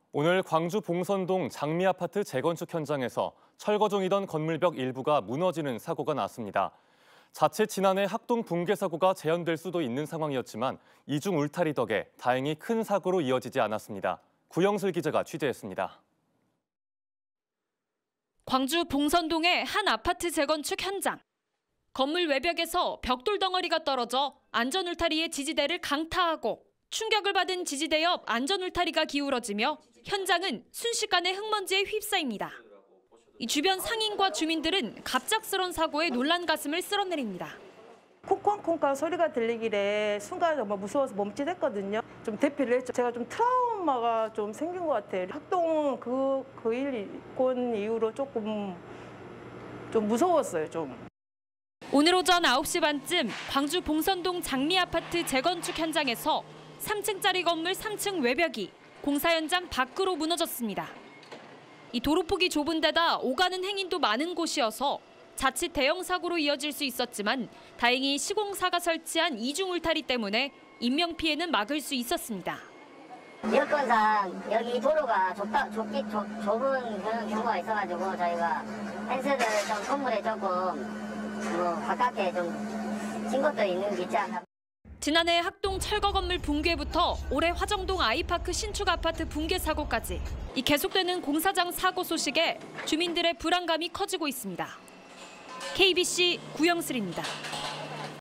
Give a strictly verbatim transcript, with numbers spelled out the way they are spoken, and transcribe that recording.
오늘 광주 봉선동 장미아파트 재건축 현장에서 철거 중이던 건물벽 일부가 무너지는 사고가 났습니다. 자칫 지난해 학동 붕괴 사고가 재현될 수도 있는 상황이었지만 이중 울타리 덕에 다행히 큰 사고로 이어지지 않았습니다. 구영슬 기자가 취재했습니다. 광주 봉선동의 한 아파트 재건축 현장. 건물 외벽에서 벽돌 덩어리가 떨어져 안전 울타리의 지지대를 강타하고 충격을 받은 지지대 옆 안전 울타리가 기울어지며 현장은 순식간에 흑먼지에 휩싸입니다. 이 주변 상인과 주민들은 갑작스런 사고에 놀란 가슴을 쓸어내립니다. 콩콩콩콩 소리가 들리길래 순간 정말 무서워서 멈칫했거든요. 좀 대피를 했죠. 제가 좀 트라우마가 좀 생긴 것 같아요. 학동 그, 그 일권 이후로 조금 좀 무서웠어요, 좀. 오늘 오전 아홉 시 반쯤 광주 봉선동 장미아파트 재건축 현장에서 삼 층짜리 건물 삼 층 외벽이 공사 현장 밖으로 무너졌습니다. 이 도로폭이 좁은 데다 오가는 행인도 많은 곳이어서 자칫 대형 사고로 이어질 수 있었지만 다행히 시공사가 설치한 이중 울타리 때문에 인명피해는 막을 수 있었습니다. 여건상 여기 도로가 좁다, 좁기, 좁, 좁은 그런 경우가 있어가지고 저희가 펜스를 좀 건물에 조금 뭐 가깝게 좀 친 것도 있는 게 있지 않나. 지난해 학동 철거 건물 붕괴부터 올해 화정동 아이파크 신축 아파트 붕괴 사고까지 이 계속되는 공사장 사고 소식에 주민들의 불안감이 커지고 있습니다. 케이비씨 구영슬입니다.